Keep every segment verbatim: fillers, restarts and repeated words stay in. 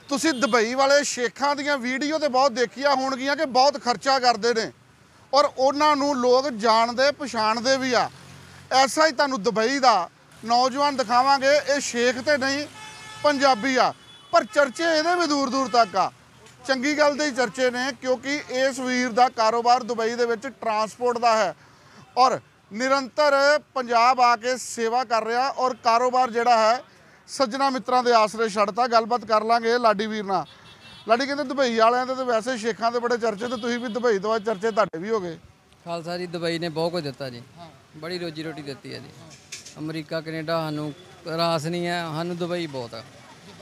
ਤੁਸੀਂ ਦੁਬਈ ਵਾਲੇ ਸ਼ੇਖਾਂ ਦੀਆਂ ਵੀਡੀਓ ਤੇ ਬਹੁਤ ਦੇਖੀਆਂ ਹੋਣਗੀਆਂ ਕਿ ਬਹੁਤ ਖਰਚਾ ਕਰਦੇ ਨੇ ਔਰ ਉਹਨਾਂ ਨੂੰ ਲੋਕ ਜਾਣਦੇ ਪਛਾਣਦੇ ਵੀ ਆ। ਐਸਾ ਹੀ ਤੁਹਾਨੂੰ ਦੁਬਈ ਦਾ ਨੌਜਵਾਨ ਦਿਖਾਵਾਂਗੇ। ਇਹ ਸ਼ੇਖ ਤੇ ਨਹੀਂ ਪੰਜਾਬੀ ਆ, ਪਰ ਚਰਚੇ ਇਹਦੇ ਵੀ ਦੂਰ ਦੂਰ ਤੱਕ ਆ। ਚੰਗੀ ਗੱਲ ਦੇ ਹੀ ਚਰਚੇ ਨੇ ਕਿਉਂਕਿ ਇਸ ਵੀਰ ਦਾ ਕਾਰੋਬਾਰ ਦੁਬਈ ਦੇ ਵਿੱਚ ਟਰਾਂਸਪੋਰਟ ਦਾ ਹੈ ਔਰ ਨਿਰੰਤਰ ਪੰਜਾਬ ਆ ਕੇ ਸੇਵਾ ਕਰ ਰਿਹਾ ਔਰ ਕਾਰੋਬਾਰ ਜਿਹੜਾ ਹੈ ਸੱਜਣਾ ਮਿੱਤਰਾਂ ਦੇ ਆਸਰੇ ਛੱਡਤਾ। ਗੱਲਬਾਤ ਕਰ ਲਾਂਗੇ ਲਾਡੀ ਵੀਰ ਨਾਲ। ਲਾਡੀ ਕਹਿੰਦੇ ਦੁਬਈ ਵਾਲਿਆਂ ਦੇ ਤਾਂ ਵੈਸੇ ਸ਼ੇਖਾਂ ਦੇ ਬੜੇ ਚਰਚੇ, ਤੇ ਤੁਸੀਂ ਵੀ ਦੁਬਈ ਤੋਂ ਬਾਅਦ ਚਰਚੇ ਤੁਹਾਡੇ ਵੀ ਹੋ ਗਏ। ਖਾਲਸਾ ਜੀ ਦੁਬਈ ਨੇ ਬਹੁਤ ਕੁਝ ਦਿੱਤਾ ਜੀ, ਬੜੀ ਰੋਜੀ ਰੋਟੀ ਦਿੱਤੀ ਹੈ ਜੀ। ਅਮਰੀਕਾ ਕੈਨੇਡਾ ਸਾਨੂੰ ਰਾਸ ਨਹੀਂ ਹੈ, ਸਾਨੂੰ ਦੁਬਈ ਬਹੁਤ ਆ।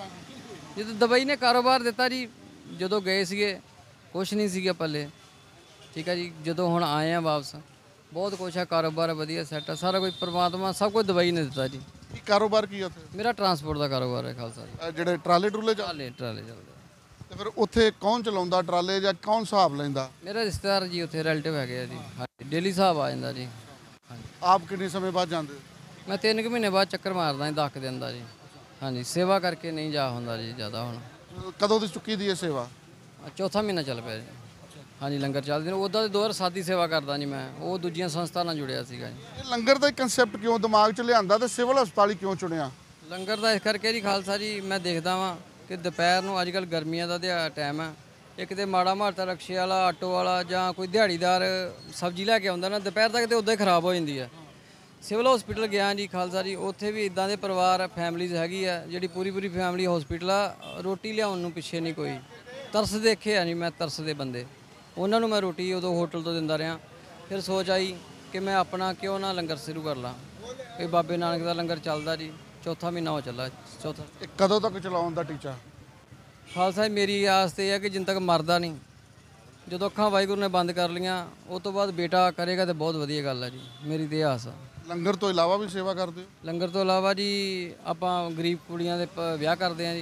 ਜਦੋਂ ਦੁਬਈ ਨੇ ਕਾਰੋਬਾਰ ਦਿੱਤਾ ਜੀ, ਜਦੋਂ ਗਏ ਸੀਗੇ ਕੁਛ ਨਹੀਂ ਸੀਗਾ ਪੱਲੇ, ਠੀਕ ਹੈ ਜੀ। ਜਦੋਂ ਹੁਣ ਆਏ ਆ ਵਾਪਸ ਬਹੁਤ ਕੁਛ ਹੈ, ਕਾਰੋਬਾਰ ਵਧੀਆ ਸੈੱਟ ਆ, ਸਾਰਾ ਕੁਝ ਪਰਮਾਤਮਾ ਸਭ ਕੁਝ ਦੁਬਈ ਨੇ ਦਿੱਤਾ ਜੀ। ਕੀ ਕਾਰੋਬਾਰ ਕੀ ਉੱਥੇ? ਮੇਰਾ ਟਰਾਂਸਪੋਰਟ ਦਾ ਕਾਰੋਬਾਰ ਹੈ ਖਾਲਸਾ ਜੀ। ਜਿਹੜੇ ਟਰਾਲੇ ਟਰੂਲੇ ਚੱਲ ਟਰਾਲੇ ਟਰਾਲੇ ਚੱਲਦੇ। ਤੇ ਫਿਰ ਉੱਥੇ ਕੌਣ ਚਲਾਉਂਦਾ ਟਰਾਲੇ ਜਾਂ ਕੌਣ ਹਿਸਾਬ ਲੈਂਦਾ? ਮੇਰਾ ਰਿਸ਼ਤੇਦਾਰ ਜੀ ਉੱਥੇ ਰਿਲੇਟਿਵ ਹੈਗੇ ਆ ਜੀ, ਹਾਂਜੀ ਡੇਲੀ ਹਿਸਾਬ ਆ ਜਾਂਦਾ ਜੀ। ਹਾਂਜੀ ਆਪ ਕਿੰਨੇ ਸਮੇਂ ਬਾਅਦ ਜਾਂਦੇ ਹੋ? ਮੈਂ ਤਿੰਨ ਕੁ ਮਹੀਨੇ ਬਾਅਦ ਚੱਕਰ ਮਾਰਦਾ ਜੀ, ਦਸ ਕੁ ਦਿਨ ਦਾ ਜੀ। ਹਾਂਜੀ ਸੇਵਾ ਕਰਕੇ ਨਹੀਂ ਜਾ ਹੁੰਦਾ ਜੀ ਜ਼ਿਆਦਾ। ਹੁਣ ਕਦੋਂ ਦੀ ਚੁੱਕੀ ਦੀ ਇਹ ਸੇਵਾ? ਚੌਥਾ ਮਹੀਨਾ ਚੱਲ ਪਿਆ ਜੀ। ਹਾਂਜੀ ਲੰਗਰ ਚੱਲਦੇ ਨੇ। ਉੱਦਾਂ ਦੇ ਦੋ ਹਜ਼ਾਰ ਸੱਤ ਦੀ ਸੇਵਾ ਕਰਦਾ ਜੀ ਮੈਂ, ਉਹ ਦੂਜੀਆਂ ਸੰਸਥਾ ਨਾਲ ਜੁੜਿਆ ਸੀਗਾ ਜੀ। ਇਹ ਲੰਗਰ ਦਾ ਕਨਸੈਪਟ ਕਿਉਂ ਦਿਮਾਗ 'ਚ ਲਿਆਂਦਾ ਤੇ ਸਿਵਲ ਹਸਪਤਾਲ ਹੀ ਕਿਉਂ ਚੁਣਿਆ? ਲੰਗਰ ਦਾ ਇਸ ਕਰਕੇ ਜੀ ਖਾਲਸਾ ਜੀ, ਮੈਂ ਦੇਖਦਾ ਵਾਂ ਕਿ ਦੁਪਹਿਰ ਨੂੰ ਅੱਜ ਕੱਲ੍ਹ ਗਰਮੀਆਂ ਦਾ ਦਿਹਾ ਟਾਈਮ ਹੈ, ਇੱਕ ਤੇ ਮਾੜਾ ਮਾਰਤਾ ਰਕਸ਼ੇ ਵਾਲਾ ਆਟੋ ਵਾਲਾ ਜਾਂ ਕੋਈ ਦਿਹਾੜੀਦਾਰ ਸਬਜ਼ੀ ਲੈ ਕੇ ਆਉਂਦਾ ਨਾ, ਦੁਪਹਿਰ ਤੱਕ ਤੇ ਉੱਦਾਂ ਹੀ ਖਰਾਬ ਹੋ ਜਾਂਦੀ ਹੈ। ਸਿਵਲ ਹਸਪੀਟਲ ਗਿਆ ਜੀ ਖਾਲਸਾ ਜੀ, ਉੱਥੇ ਵੀ ਇਦਾਂ ਦੇ ਪਰਿਵਾਰ ਫੈਮਲੀਜ਼ ਹੈਗੀ ਆ ਜਿਹੜੀ ਪੂਰੀ ਪੂਰੀ ਫੈਮਲੀ ਹਸਪੀਟਲ ਆ, ਰੋਟੀ ਲਿਆਉਣ ਨੂੰ ਪਿੱਛੇ ਨਹੀਂ ਕੋਈ। ਤਰਸ ਦੇਖੇ ਆ ਜੀ ਮੈਂ, ਤਰਸ ਦੇ ਬੰਦੇ, ਉਹਨਾਂ ਨੂੰ ਮੈਂ ਰੋਟੀ ਉਦੋਂ ਹੋਟਲ ਤੋਂ ਦਿੰਦਾ ਰਿਹਾ। ਫਿਰ ਸੋਚ ਆਈ ਕਿ ਮੈਂ ਆਪਣਾ ਕਿਉਂ ਨਾ ਲੰਗਰ ਸ਼ੁਰੂ ਕਰ ਲਾਂ। ਇਹ ਬਾਬੇ ਨਾਨਕ ਦਾ ਲੰਗਰ ਚੱਲਦਾ ਜੀ, ਚੌਥਾ ਮਹੀਨਾ ਹੋ ਚੱਲਾ ਚੌਥਾ। ਇਹ ਕਦੋਂ ਤੱਕ ਚਲਾਉਣ ਦਾ ਟੀਚਾ? ਖਾਲਸਾ ਜੀ ਮੇਰੀ ਆਸ ਤੇ ਹੈ ਕਿ ਜਿੰਨ ਤੱਕ ਮਰਦਾ ਨਹੀਂ, ਜਦੋਂ ਅੱਖਾਂ ਵਾਹਿਗੁਰੂ ਨੇ ਬੰਦ ਕਰ ਲੀਆਂ ਉਸ ਤੋਂ ਬਾਅਦ ਬੇਟਾ ਕਰੇਗਾ ਤਾਂ ਬਹੁਤ ਵਧੀਆ ਗੱਲ ਹੈ ਜੀ, ਮੇਰੀ ਤੇ ਆਸ ਆ। ਲੰਗਰ ਤੋਂ ਇਲਾਵਾ ਵੀ ਸੇਵਾ ਕਰਦੇ ਹੋ? ਲੰਗਰ ਤੋਂ ਇਲਾਵਾ ਜੀ ਆਪਾਂ ਗਰੀਬ ਕੁੜੀਆਂ ਦੇ ਪ- ਵਿਆਹ ਕਰਦੇ ਹਾਂ ਜੀ,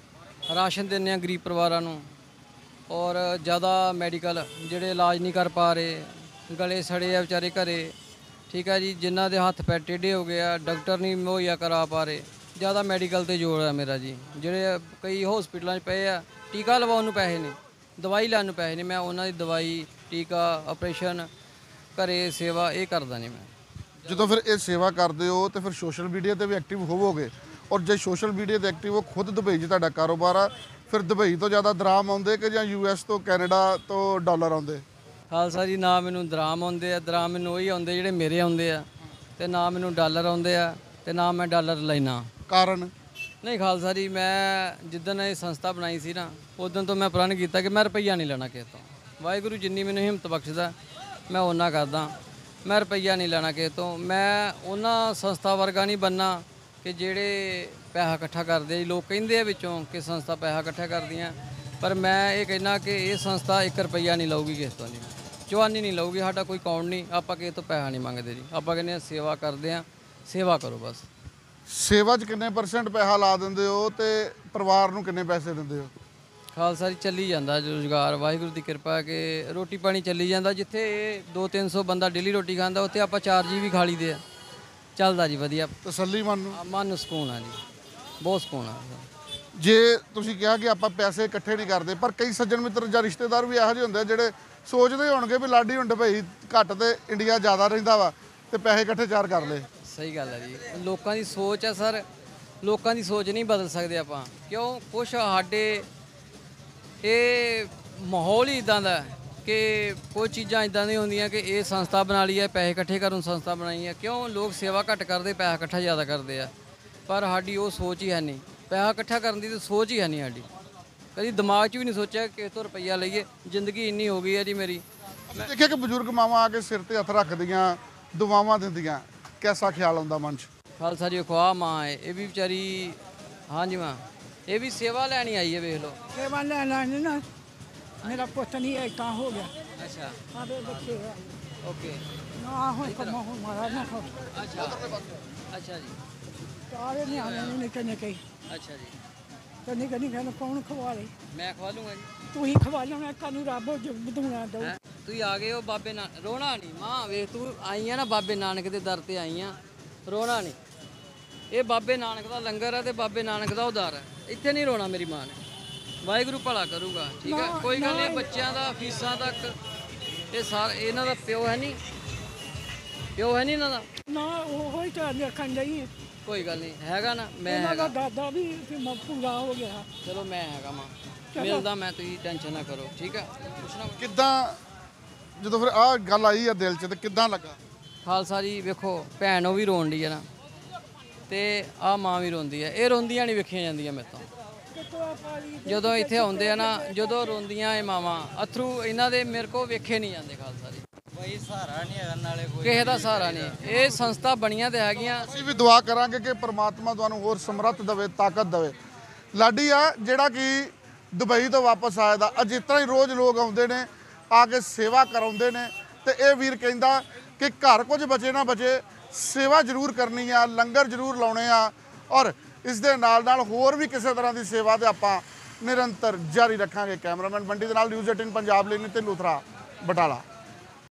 ਰਾਸ਼ਨ ਦਿੰਦੇ ਹਾਂ ਗਰੀਬ ਪਰਿਵਾਰਾਂ ਨੂੰ, ਔਰ ਜ਼ਿਆਦਾ ਮੈਡੀਕਲ ਜਿਹੜੇ ਇਲਾਜ ਨਹੀਂ ਕਰ ਪਾ ਰਹੇ, ਗਲੇ ਸੜੇ ਆ ਵਿਚਾਰੇ ਘਰੇ, ਠੀਕ ਹੈ ਜੀ, ਜਿਨ੍ਹਾਂ ਦੇ ਹੱਥ ਪੈਰ ਟੇਢੇ ਹੋ ਗਏ ਆ, ਡਾਕਟਰ ਨਹੀਂ ਮੁਹੱਈਆ ਕਰਾ ਪਾ ਰਹੇ, ਜ਼ਿਆਦਾ ਮੈਡੀਕਲ ਤੇ ਜ਼ੋਰ ਹੈ ਮੇਰਾ ਜੀ। ਜਿਹੜੇ ਕਈ ਹਸਪੀਟਲਾਂ 'ਚ ਪਏ ਆ, ਟੀਕਾ ਲਵਾਉਣ ਨੂੰ ਪੈਸੇ ਨਹੀਂ, ਦਵਾਈ ਲੈਣ ਨੂੰ ਪੈਸੇ ਨਹੀਂ, ਮੈਂ ਉਹਨਾਂ ਦੀ ਦਵਾਈ ਟੀਕਾ ਆਪਰੇਸ਼ਨ ਘਰੇ ਸੇਵਾ ਇਹ ਕਰਦਾ ਨਹੀਂ ਮੈਂ। ਜਦੋਂ ਫਿਰ ਇਹ ਸੇਵਾ ਕਰਦੇ ਹੋ ਤੇ ਫਿਰ ਸੋਸ਼ਲ ਮੀਡੀਆ ਤੇ ਵੀ ਐਕਟਿਵ ਹੋਵੋਗੇ, ਔਰ ਜੇ ਸੋਸ਼ਲ ਮੀਡੀਆ ਤੇ ਐਕਟਿਵ ਹੋ, ਖੁਦ ਦੁਬਈ 'ਚ ਤੁਹਾਡਾ ਕਾਰੋਬਾਰ ਆ, ਫਿਰ ਦੁਬਈ ਤੋਂ ਜ਼ਿਆਦਾ ਦਰਾਮ ਆਉਂਦੇ ਕਿ ਜਾਂ ਯੂ ਐਸ ਤੋਂ ਕੈਨੇਡਾ ਤੋਂ ਡਾਲਰ ਆਉਂਦੇ? ਖਾਲਸਾ ਜੀ ਨਾ ਮੈਨੂੰ ਦਰਾਮ ਆਉਂਦੇ ਆ, ਦਰਾਮ ਮੈਨੂੰ ਉਹੀ ਆਉਂਦੇ ਜਿਹੜੇ ਮੇਰੇ ਆਉਂਦੇ ਆ, ਤੇ ਨਾ ਮੈਨੂੰ ਡਾਲਰ ਆਉਂਦੇ ਆ, ਤੇ ਨਾ ਮੈਂ ਡਾਲਰ ਲੈਣਾ। ਕਾਰਨ? ਨਹੀਂ ਖਾਲਸਾ ਜੀ, ਮੈਂ ਜਿੱਦਣ ਇਹ ਸੰਸਥਾ ਬਣਾਈ ਸੀ ਨਾ, ਉਦੋਂ ਤੋਂ ਮੈਂ ਪ੍ਰਣ ਕੀਤਾ ਕਿ ਮੈਂ ਰੁਪਈਆ ਨਹੀਂ ਲੈਣਾ ਕਿਸੇ ਤੋਂ। ਵਾਹਿਗੁਰੂ ਜਿੰਨੀ ਮੈਨੂੰ ਹਿੰਮਤ ਬਖਸ਼ਦਾ ਮੈਂ ਓਨਾ ਕਰਦਾ, ਮੈਂ ਰੁਪਈਆ ਨਹੀਂ ਲੈਣਾ ਕਿਸੇ ਤੋਂ। ਮੈਂ ਉਹਨਾਂ ਸੰਸਥਾ ਵਰਗਾ ਨਹੀਂ ਬਣਨਾ ਕਿ ਜਿਹੜੇ ਪੈਸਾ ਇਕੱਠਾ ਕਰਦੇ। ਲੋਕ ਕਹਿੰਦੇ ਆ ਵਿੱਚੋਂ ਕਿ ਸੰਸਥਾ ਪੈਸਾ ਇਕੱਠਾ ਕਰਦੀਆਂ, ਪਰ ਮੈਂ ਇਹ ਕਹਿਣਾ ਕਿ ਇਹ ਸੰਸਥਾ ਇੱਕ ਰੁਪਈਆ ਨਹੀਂ ਲਊਗੀ ਕਿਸੇ ਤੋਂ ਜੀ, ਚਵਾਨੀ ਨਹੀਂ ਲਊਗੀ। ਸਾਡਾ ਕੋਈ ਅਕਾਊਂਟ ਨਹੀਂ, ਆਪਾਂ ਕਿਸੇ ਤੋਂ ਪੈਸਾ ਨਹੀਂ ਮੰਗਦੇ ਜੀ। ਆਪਾਂ ਕਹਿੰਦੇ ਹਾਂ ਸੇਵਾ ਕਰਦੇ ਹਾਂ, ਸੇਵਾ ਕਰੋ ਬਸ। ਸੇਵਾ 'ਚ ਕਿੰਨੇ ਪਰਸੈਂਟ ਪੈਸਾ ਲਾ ਦਿੰਦੇ ਹੋ ਤੇ ਪਰਿਵਾਰ ਨੂੰ ਕਿੰਨੇ ਪੈਸੇ ਦਿੰਦੇ ਹੋ? ਖਾਲਸਾ ਜੀ ਚੱਲੀ ਜਾਂਦਾ ਰੁਜ਼ਗਾਰ, ਵਾਹਿਗੁਰੂ ਦੀ ਕਿਰਪਾ ਕਿ ਰੋਟੀ ਪਾਣੀ ਚੱਲੀ ਜਾਂਦਾ। ਜਿੱਥੇ ਦੋ ਤਿੰਨ ਸੌ ਬੰਦਾ ਡੇਲੀ ਰੋਟੀ ਖਾਂਦਾ, ਉੱਥੇ ਆਪਾਂ ਚਾਰ ਜੀ ਵੀ ਖਾ ਲਈਦੇ ਆ, ਚੱਲਦਾ ਜੀ ਵਧੀਆ। ਤਸੱਲੀ ਮਨ ਨੂੰ? ਮਨ ਨੂੰ ਸਕੂਨ ਆ ਜੀ, ਬਹੁਤ ਸਕੂਨ ਆ। ਜੇ ਤੁਸੀਂ ਕਿਹਾ ਕਿ ਆਪਾਂ ਪੈਸੇ ਇਕੱਠੇ ਨਹੀਂ ਕਰਦੇ, ਪਰ ਕਈ ਸੱਜਣ ਮਿੱਤਰ ਜਾਂ ਰਿਸ਼ਤੇਦਾਰ ਵੀ ਇਹੋ ਜਿਹੇ ਹੁੰਦੇ ਜਿਹੜੇ ਸੋਚਦੇ ਹੋਣਗੇ ਵੀ ਲਾਡੀ ਹੁਣ ਦੁਬਈ ਘੱਟ ਤੇ ਇੰਡੀਆ ਜ਼ਿਆਦਾ ਰਹਿੰਦਾ ਵਾ ਤੇ ਪੈਸੇ ਇਕੱਠੇ ਚਾਰ ਕਰ ਲਏ। ਸਹੀ ਗੱਲ ਹੈ ਜੀ, ਲੋਕਾਂ ਦੀ ਸੋਚ ਆ ਸਰ, ਲੋਕਾਂ ਦੀ ਸੋਚ ਨਹੀਂ ਬਦਲ ਸਕਦੇ ਆਪਾਂ। ਕਿਉਂ? ਕੁਛ ਸਾਡੇ ਇਹ ਮਾਹੌਲ ਹੀ ਇਦਾਂ ਦਾ ਕਿ ਕੋਈ ਚੀਜ਼ਾਂ ਇਦਾਂ ਦੀਆਂ ਹੁੰਦੀਆਂ ਕਿ ਇਹ ਸੰਸਥਾ ਬਣਾ ਲਈ ਹੈ, ਪੈਸੇ ਇਕੱਠੇ ਕਰਨ ਸੰਸਥਾ ਬਣਾਈ ਹੈ। ਕਿਉਂ? ਲੋਕ ਸੇਵਾ ਘੱਟ ਕਰਦੇ, ਪੈਸਾ ਇਕੱਠਾ ਜ਼ਿਆਦਾ ਕਰਦੇ ਆ, ਪਰ ਸਾਡੀ ਉਹ ਸੋਚ ਹੀ ਹੈ ਨਹੀਂ। ਪੈਸਾ ਇਕੱਠਾ ਕਰਨ ਦੀ ਤਾਂ ਸੋਚ ਹੀ ਹੈ ਨਹੀਂ ਸਾਡੀ, ਕਦੀ ਦਿਮਾਗ 'ਚ ਵੀ ਨਹੀਂ ਸੋਚਿਆ ਕਿ ਕਿਸੇ ਤੋਂ ਰੁਪਈਆ ਲਈਏ। ਜ਼ਿੰਦਗੀ ਇੰਨੀ ਹੋ ਗਈ ਹੈ ਜੀ ਮੇਰੀ। ਮੈਂ ਦੇਖਿਆ ਕਿ ਬਜ਼ੁਰਗ ਮਾਵਾਂ ਆ ਕੇ ਸਿਰ ਤੇ ਹੱਥ ਰੱਖਦੀਆਂ, ਦੁਆਵਾਂ ਦਿੰਦੀਆਂ, ਕੈਸਾ ਖਿਆਲ ਆਉਂਦਾ ਮਨ 'ਚ? ਖਾਲਸਾ ਜੀ ਖੁਆ ਮਾਂ ਹੈ, ਇਹ ਵੀ ਵਿਚਾਰੀ, ਹਾਂਜੀ ਮਾਂ, ਇਹ ਵੀ ਸੇਵਾ ਲੈਣੀ ਆਈ ਹੈ। ਵੇਖ ਲਓ ਸੇਵਾ ਲੈਣ ਆਏ ਨਾ, ਮੇਰਾ ਪੁੱਤ ਨਹੀਂ ਹੈ ਤਾਂ ਹੋ ਗਿਆ। ਅੱਛਾ ਸਾਡੇ ਬੱਚੇ ਓਕੇ ਨਾ ਹੋਏ ਕਮਾ ਹੋ ਮਾਰਾ ਨਾ ਹੋ। ਅੱਛਾ ਅੱਛਾ ਜੀ, ਸਾਰੇ ਨਿਆਣੇ ਨੂੰ ਨਿੱਕੇ ਨਿੱਕੇ ਅੱਛਾ ਜੀ, ਤੇ ਨਿੱਕੇ ਨਿੱਕੇ ਨੂੰ ਕੌਣ ਖਵਾ ਲੇ? ਮੈਂ ਖਵਾ ਲੂੰਗਾ ਜੀ। ਤੂੰ ਹੀ ਖਵਾ ਲੈਣਾ, ਕਾਨੂੰ ਰੱਬ ਬਦੂਣਾ ਦਊ। ਹੈਂ? ਤੁਸੀਂ ਆ ਗਏ ਹੋ ਬਾਬੇ ਨਾਨਕ, ਰੋਣਾ ਨਹੀਂ ਮਾਂ। ਵੇਖ ਤੂੰ ਆਈ ਆ ਨਾ ਬਾਬੇ ਨਾਨਕ ਦੇ ਦਰ ਤੇ ਆਈ ਆ, ਰੋਣਾ ਨਹੀਂ। ਇਹ ਬਾਬੇ ਨਾਨਕ ਦਾ ਲੰਗਰ ਹੈ ਤੇ ਬਾਬੇ ਨਾਨਕ ਦਾ ਉਧਾਰ ਹੈ, ਇੱਥੇ ਨਹੀਂ ਰੋਣਾ ਮੇਰੀ ਮਾਂ ਨੇ। ਵਾਹਿਗੁਰੂ ਭਲਾ ਕਰੂਗਾ, ਠੀਕ ਹੈ, ਨਾ- ਕੋਈ ਗੱਲ ਨਹੀਂ। ਨਾ- ਬੱਚਿਆਂ ਦਾ ਫੀਸਾਂ ਤੱਕ ਇਹ ਸਾਰ ਇਹਨਾਂ ਦਾ ਪਿਓ ਹੈ ਨਹੀਂ, ਪਿਓ ਹੈ ਨਹੀਂ ਇਹਨਾਂ ਦਾ, ਨਾ ਉਹ ਹੀ ਤਾਂ ਦੇਖਣ ਲਈ ਕੋਈ ਗੱਲ ਨਹੀਂ, ਹੈਗਾ ਨਾ, ਮੈਂ ਇਹਨਾਂ ਦਾ ਹੈਗਾ, ਦਾਦਾ ਵੀ ਫਿਰ ਮ- ਪੂਰਾ ਹੋ ਗਿਆ। ਚਲੋ ਮੈਂ ਹੈਗਾ ਮਾਂ, ਚਲੋ। ਮਿਲਦਾ ਮੈਂ, ਤੁਸੀਂ ਟੈਨਸ਼ਨ ਨਾ ਕਰੋ, ਠੀਕ ਹੈ। ਪੁੱਛਣਾ ਕਿੱਦਾਂ ਜਦੋਂ ਫਿਰ ਆਹ ਗੱਲ ਆਈ ਆ ਦਿਲ 'ਚ ਤੇ ਕਿੱਦਾਂ ਲੱਗਾ? ਖਾਲਸਾ ਜੀ ਵੇਖੋ, ਭੈਣ ਉਹ ਵੀ ਰੋਣ ਡਈ ਹੈ ਨਾ, ਤੇ ਆ ਮਾਂ ਵੀ ਰੋਂਦੀ ਹੈ, ਇਹ ਰੋਂਦੀਆਂ ਨਹੀਂ ਵੇਖੀਆਂ ਜਾਂਦੀਆਂ ਮੇਰੇ ਤੋਂ। ਜਦੋਂ ਇੱਥੇ ਆਉਂਦੇ ਆ ਨਾ, ਜਦੋਂ ਰੋਂਦੀਆਂ ਇਹ ਮਾਵਾਂ, ਅਥਰੂ ਇਹਨਾਂ ਦੇ ਮੇਰੇ ਕੋ ਵੇਖੇ ਨਹੀਂ ਜਾਂਦੇ ਖਾਲਸਾ ਜੀ। ਕੋਈ ਸਹਾਰਾ ਨਹੀਂ ਹੈਗਾ, ਨਾਲੇ ਕੋਈ ਕਿਸੇ ਦਾ ਸਹਾਰਾ ਨਹੀਂ। ਇਹ ਸੰਸਥਾ ਬਣੀਆਂ ਤੇ ਹੈਗੀਆਂ। ਅਸੀਂ ਵੀ ਦੁਆ ਕਰਾਂਗੇ ਕਿ ਪ੍ਰਮਾਤਮਾ ਤੁਹਾਨੂੰ ਹੋਰ ਸਮਰੱਥ ਦੇਵੇ, ਤਾਕਤ ਦੇਵੇ। ਲਾਡੀ ਆ ਜਿਹੜਾ ਕਿ ਦੁਬਈ ਤੋਂ ਵਾਪਸ ਆਇਆ ਦਾ, ਅੱਜ ਇਸ ਤਰ੍ਹਾਂ ਹੀ ਰੋਜ਼ ਲੋਕ ਆਉਂਦੇ ਨੇ, ਆ ਕੇ ਸੇਵਾ ਕਰਾਉਂਦੇ ਨੇ, ਤੇ ਇਹ ਵੀਰ ਕਹਿੰਦਾ ਕਿ ਘਰ ਕੁਝ ਬਚੇ ਨਾ ਬਚੇ, ਸੇਵਾ ਜ਼ਰੂਰ ਕਰਨੀ ਆ, ਲੰਗਰ ਜ਼ਰੂਰ ਲਾਉਣੇ ਆ, ਔਰ ਇਸ ਦੇ ਨਾਲ ਨਾਲ ਹੋਰ ਵੀ ਕਿਸੇ ਤਰ੍ਹਾਂ ਦੀ ਸੇਵਾ ਤੇ ਆਪਾਂ ਨਿਰੰਤਰ ਜਾਰੀ ਰੱਖਾਂਗੇ। ਕੈਮਰਾਮੈਨ ਬੰਟੀ ਦੇ ਨਾਲ ਨਿਊਜ਼ ਅਠਾਰਾਂ ਪੰਜਾਬ ਲਈ ਨਿਤਿਨ ਲੂਥਰਾ, ਬਟਾਲਾ।